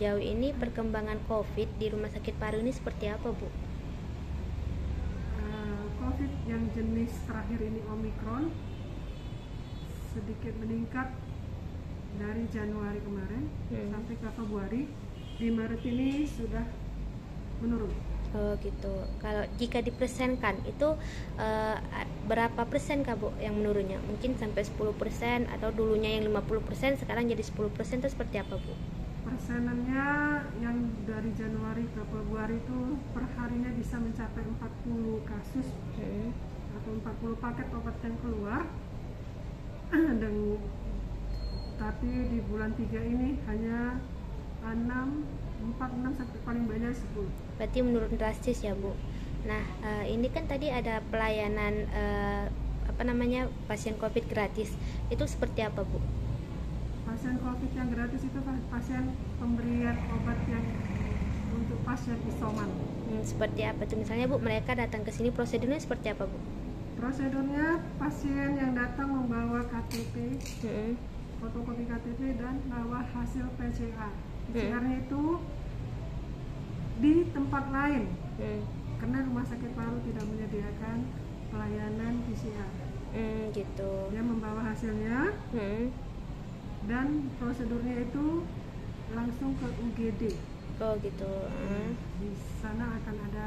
sejauh ini perkembangan COVID di Rumah Sakit Paru ini seperti apa, Bu? COVID yang jenis terakhir ini Omicron sedikit meningkat dari Januari kemarin sampai ke Februari. Di Maret ini sudah menurun. Oh gitu. Kalau jika dipersenkan itu berapa persen Kak, Bu, yang menurunnya? Mungkin sampai 10% atau dulunya yang 50% sekarang jadi 10% itu seperti apa, Bu? Persenannya yang dari Januari ke Februari itu perharinya bisa mencapai 40 kasus atau 40 paket obat yang keluar. Dan tapi di bulan 3 ini hanya 4-6 sampai paling banyak 10. Berarti menurun drastis ya, Bu. Nah, ini kan tadi ada pelayanan pasien COVID gratis. Itu seperti apa, Bu? Pasien COVID yang gratis itu pasien pemberian obat yang untuk pasien isoman. Seperti apa tuh? Misalnya, Bu, mereka datang ke sini, prosedurnya seperti apa, Bu? Prosedurnya pasien yang datang membawa KTP, fotokopi KTP dan bawa hasil PCR. PCR-nya itu di tempat lain, karena Rumah Sakit Paru tidak menyediakan pelayanan PCR. Gitu. Dia membawa hasilnya dan prosedurnya itu langsung ke UGD. Oh gitu. Di sana akan ada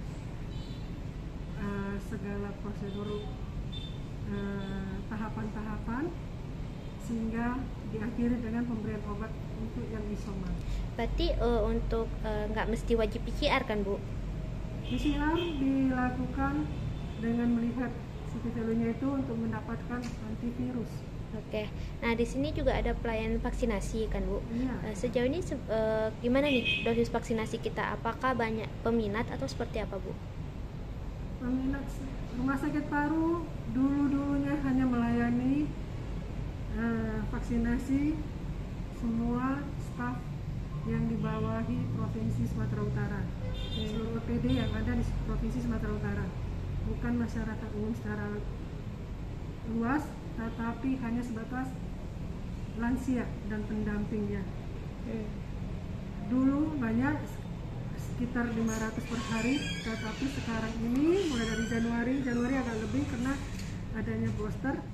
segala prosedur tahapan-tahapan sehingga diakhiri dengan pemberian obat untuk yang isoman. Berarti untuk nggak mesti wajib PCR kan, Bu? PCR dilakukan dengan melihat CT-nya itu untuk mendapatkan antivirus. Oke. Nah, di sini juga ada pelayanan vaksinasi kan, Bu? Iya. Sejauh ini gimana nih dosis vaksinasi kita? Apakah banyak peminat atau seperti apa, Bu? Peminat Rumah Sakit Paru dulunya hanya melayani vaksinasi semua staf yang dibawahi Provinsi Sumatera Utara, seluruh PD yang ada di Provinsi Sumatera Utara, bukan masyarakat umum secara luas, tetapi hanya sebatas lansia dan pendampingnya. Dulu banyak, sekitar 500 per hari, tetapi sekarang ini mulai dari Januari agak lebih karena adanya booster